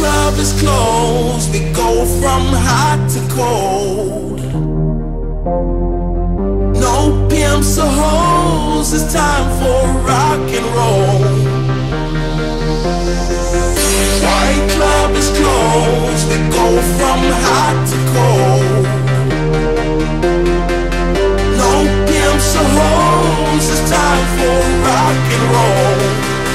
club is closed, we go from hot to cold. No pimps or hoes, it's time for rock and roll. White club is closed, we go from hot to cold. No pimps or hoes, it's time for rock and roll.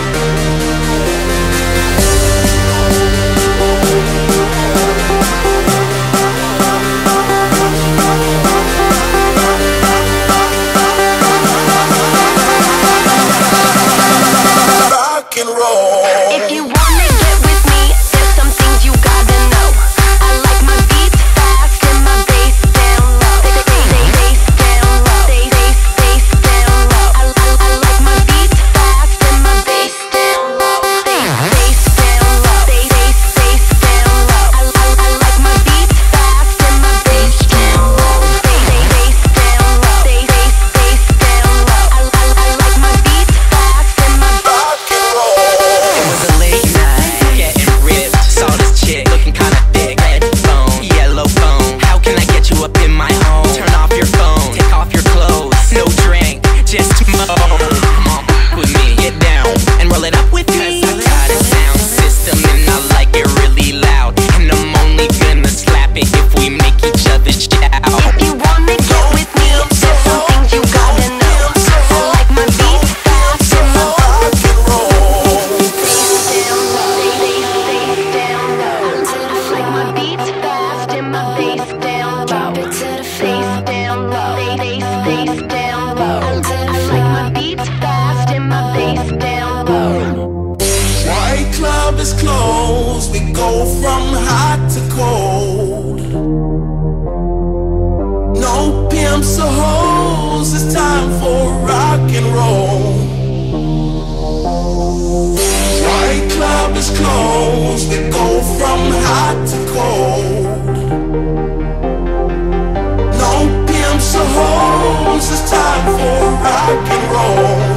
If you wanna get with me, there's some things you gotta know. I like my beats fast and my bass down low. Bass down low. Bass down low. I like my beats fast and my bass down low. Bass down low. Bass down low. I like my beats fast and my bass down low. Bass down low. Bass down low. I like my beats fast and my bass down low. It was a late night, getting ripped. Saw this chick looking kinda thick. Red phone, yellow phone. How can I get you up in my home? Turn off your phone, take off your clothes. No drink, just mo. Come on, with me, get down and roll it up with me. I got a sound system and I like it really loud. And I'm only gonna slap it if we make each other shout. If you wanna get with me, there's some things you gotta know. I like my beats fast and my bass down low. Bass down low. I like my beats fast and my bass down low. Bass down low. Bass down low. I like my beats fast and my bass down low. White club is closed, we go from hot to cold. No pimps or hoes, it's time for rock and roll. White club is closed, we go from hot to cold. No pimps or hoes, it's time for rock and roll.